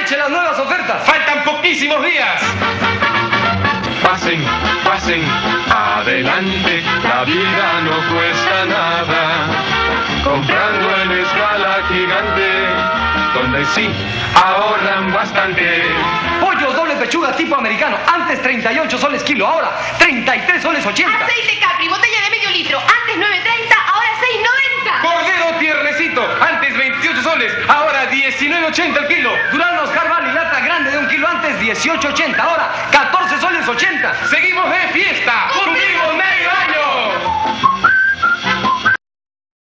Aproveche las nuevas ofertas. ¡Faltan poquísimos días! Pasen, pasen, adelante, la vida no cuesta nada. Comprando en escala gigante, donde sí ahorran bastante. Pollos doble pechuga tipo americano. Antes 38 soles kilo, ahora 33 soles 80. Aceite Capri, botella de medio litro. Antes 9.30, ahora 6.90. Cordero tiernecito, antes 28 soles, ahora 19.80 el kilo. Duranos Carval y lata grande de 1 kilo, antes 18.80, ahora 14 soles 80. ¡Seguimos de fiesta! ¡Cumplimos medio año!